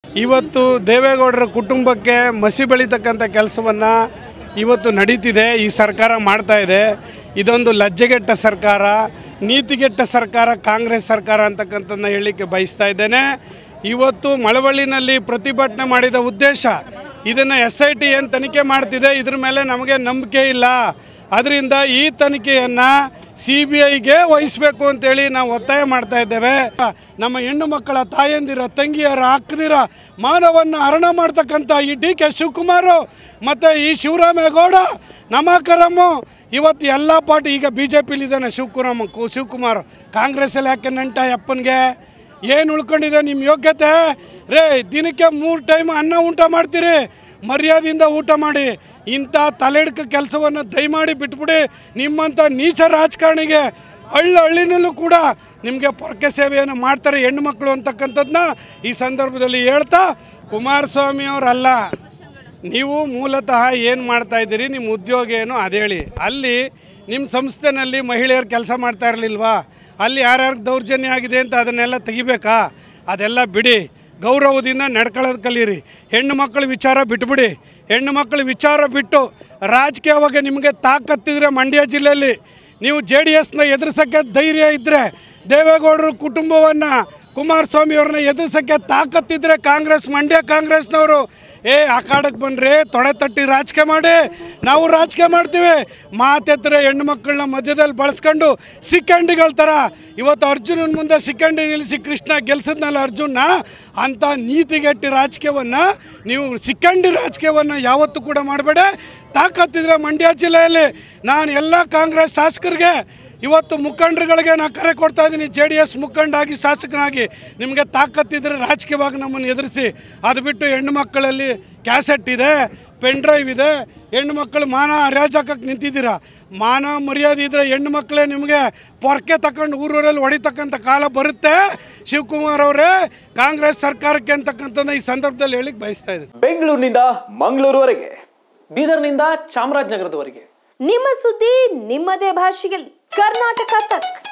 ಇವತ್ತು ದೇವೇಗೌಡರ ಕುಟುಂಬಕ್ಕೆ ಮಸಿ ಬೆಳೀತಕ್ಕಂಥ ಕೆಲಸವನ್ನು ಇವತ್ತು ನಡೀತಿದೆ, ಈ ಸರ್ಕಾರ ಮಾಡ್ತಾ ಇದೆ. ಇದೊಂದು ಲಜ್ಜೆಗೆಟ್ಟ ಸರ್ಕಾರ, ನೀತಿಗೆಟ್ಟ ಸರ್ಕಾರ, ಕಾಂಗ್ರೆಸ್ ಸರ್ಕಾರ ಅಂತಕ್ಕಂಥದ್ದನ್ನ ಹೇಳಲಿಕ್ಕೆ ಬಯಸ್ತಾ ಇದ್ದೇನೆ. ಇವತ್ತು ಮಳವಳ್ಳಿನಲ್ಲಿ ಪ್ರತಿಭಟನೆ ಮಾಡಿದ ಉದ್ದೇಶ ಇದನ್ನು SIT ಏನು ತನಿಖೆ ಮಾಡ್ತಿದೆ ಇದ್ರ ಮೇಲೆ ನಮಗೆ ನಂಬಿಕೆ ಇಲ್ಲ. ಅದರಿಂದ ಈ ತನಿಖೆಯನ್ನು CBIಗೆ ವಹಿಸಬೇಕು ಅಂತೇಳಿ ನಾವು ಒತ್ತಾಯ ಮಾಡ್ತಾ ಇದ್ದೇವೆ. ನಮ್ಮ ಹೆಣ್ಣು ಮಕ್ಕಳ ತಾಯಂದಿರ, ತಂಗಿಯರ, ಅಕ್ಕದಿರ ಮಾನವನ್ನು ಹರಣ ಮಾಡ್ತಕ್ಕಂಥ ಈ DK ಶಿವಕುಮಾರ್ ಮತ್ತು ಈ ಶಿವರಾಮೇಗೌಡ, ನಮಕರಮ್ಮು ಇವತ್ತು ಎಲ್ಲ ಪಾರ್ಟಿ ಈಗ BJPಲಿದ್ದಾನೆ ಶಿವಕುಮಾರ್. ಕಾಂಗ್ರೆಸ್ಸಲ್ಲಿ ಯಾಕೆ ನಂಟ ಅಪ್ಪನಿಗೆ? ಏನು ಉಳ್ಕೊಂಡಿದೆ ನಿಮ್ಮ ಯೋಗ್ಯತೆ? ದಿನಕ್ಕೆ 3 ಟೈಮ್ ಅನ್ನ ಊಟ ಮಾಡ್ತೀರಿ, ಮರ್ಯಾದೆಯಿಂದ ಊಟ ಮಾಡಿ. ಇಂಥ ತಲೆಡ್ಕ ಕೆಲಸವನ್ನು ದಯಮಾಡಿ ಬಿಟ್ಬಿಡಿ. ನಿಮ್ಮಂಥ ನೀಚ ರಾಜಕಾರಣಿಗೆ ಹಳ್ಳಿನಲ್ಲೂ ಕೂಡ ನಿಮಗೆ ಪೊರಕೆ ಸೇವೆಯನ್ನು ಮಾಡ್ತಾರೆ ಹೆಣ್ಣು ಮಕ್ಕಳು ಅಂತಕ್ಕಂಥದ್ದನ್ನ ಈ ಸಂದರ್ಭದಲ್ಲಿ ಹೇಳ್ತಾ, ಕುಮಾರಸ್ವಾಮಿಯವರಲ್ಲ, ನೀವು ಮೂಲತಃ ಏನು ಮಾಡ್ತಾಯಿದ್ದೀರಿ, ನಿಮ್ಮ ಉದ್ಯೋಗ ಏನು ಅದೇಳಿ. ಅಲ್ಲಿ ನಿಮ್ಮ ಸಂಸ್ಥೆನಲ್ಲಿ ಮಹಿಳೆಯರು ಕೆಲಸ ಮಾಡ್ತಾ ಇರಲಿಲ್ವಾ? ಅಲ್ಲಿ ಯಾರ್ಯಾರಿಗೆ ದೌರ್ಜನ್ಯ ಆಗಿದೆ ಅಂತ ಅದನ್ನೆಲ್ಲ ತೆಗಿಬೇಕಾ? ಅದೆಲ್ಲ ಬಿಡಿ, ಗೌರವದಿಂದ ನಡ್ಕೊಳ್ಳೋದು ಕಲೀರಿ. ಹೆಣ್ಣು ಮಕ್ಕಳ ವಿಚಾರ ಬಿಟ್ಬಿಡಿ. ಹೆಣ್ಣು ಮಕ್ಕಳ ವಿಚಾರ ಬಿಟ್ಟು ರಾಜಕೀಯವಾಗಿ ನಿಮಗೆ ತಾಕತ್ತಿದ್ರೆ ಮಂಡ್ಯ ಜಿಲ್ಲೆಯಲ್ಲಿ ನೀವು JDSನ ಎದುರಿಸೋಕ್ಕೆ ಧೈರ್ಯ ಇದ್ದರೆ, ದೇವೇಗೌಡರ ಕುಟುಂಬವನ್ನು, ಕುಮಾರಸ್ವಾಮಿಯವ್ರನ್ನ ಎದುರಿಸೋಕ್ಕೆ ತಾಕತ್ತಿದ್ರೆ ಮಂಡ್ಯ ಕಾಂಗ್ರೆಸ್ನವರು ಅಖಾಡಕ್ಕೆ ಬಂದರೆ ತೊಡೆ ತಟ್ಟಿ ರಾಜಕೀಯ ಮಾಡಿ, ನಾವು ರಾಜಕೀಯ ಮಾಡ್ತೀವಿ. ಮಾತೆತ್ತರೆ ಹೆಣ್ಣು ಮಕ್ಕಳನ್ನ ಮಧ್ಯದಲ್ಲಿ ಬಳಸ್ಕೊಂಡು ಸಿಕ್ಕಂಡಿಗಳ ಥರ ಇವತ್ತು ಅರ್ಜುನನ ಮುಂದೆ ಸಿಕ್ಕಂಡಿ ನಿಲ್ಲಿಸಿ ಕೃಷ್ಣ ಗೆಲ್ಸಿದ್ನಲ್ಲ ಅರ್ಜುನ, ಅಂಥ ನೀತಿಗೆಟ್ಟಿ ರಾಜಕೀಯವನ್ನು ನೀವು ಸಿಕ್ಕಂಡಿ ರಾಜಕೀಯವನ್ನು ಯಾವತ್ತೂ ಕೂಡ ಮಾಡಬೇಡಿ. ತಾಕತ್ತಿದ್ರೆ ಮಂಡ್ಯ ಜಿಲ್ಲೆಯಲ್ಲಿ ನಾನು ಎಲ್ಲ ಕಾಂಗ್ರೆಸ್ ಶಾಸಕರಿಗೆ, ಇವತ್ತು ಮುಖಂಡರುಗಳಿಗೆ ನಾನು ಕರೆ ಕೊಡ್ತಾ ಇದ್ದೀನಿ, JDS ಮುಖಂಡಾಗಿ ಶಾಸಕನಾಗಿ ನಿಮಗೆ ತಾಕತ್ತಿದ್ರೆ ರಾಜಕೀಯವಾಗಿ ನಮ್ಮನ್ನು ಎದುರಿಸಿ. ಅದು ಬಿಟ್ಟು ಹೆಣ್ಣು ಮಕ್ಕಳಲ್ಲಿ ಕ್ಯಾಸೆಟ್ ಇದೆ, ಪೆನ್ ಡ್ರೈವ್ ಇದೆ, ಹೆಣ್ಣು ಮಕ್ಕಳು ಮಾನ ಹರಾಜಾಕಕ್ಕೆ ನಿಂತಿದ್ದೀರಾ. ಮಾನ ಮರ್ಯಾದೆ ಇದ್ದರೆ ಹೆಣ್ಣು ಮಕ್ಕಳೇ ನಿಮಗೆ ಪೊರಕೆ ತಗೊಂಡು ಊರೂರಲ್ಲಿ ಹೊಡಿತಕ್ಕಂಥ ಕಾಲ ಬರುತ್ತೆ. ಶಿವಕುಮಾರ್ ಅವರೇ, ಕಾಂಗ್ರೆಸ್ ಸರ್ಕಾರಕ್ಕೆ ಅಂತಕ್ಕಂಥದ್ದನ್ನ ಈ ಸಂದರ್ಭದಲ್ಲಿ ಹೇಳಿಕ್ಕೆ ಬಯಸ್ತಾ ಇದ್ದೀನಿ. ಬೆಂಗಳೂರಿನಿಂದ ಮಂಗಳೂರುವರೆಗೆ, ಬೀದರ್ನಿಂದ ಚಾಮರಾಜನಗರದವರೆಗೆ ನಿಮ್ಮ ಸುದ್ದಿ ನಿಮ್ಮದೇ ಭಾಷೆಯಲ್ಲಿ. ಕರ್ನಾಟಕ ತಕ್.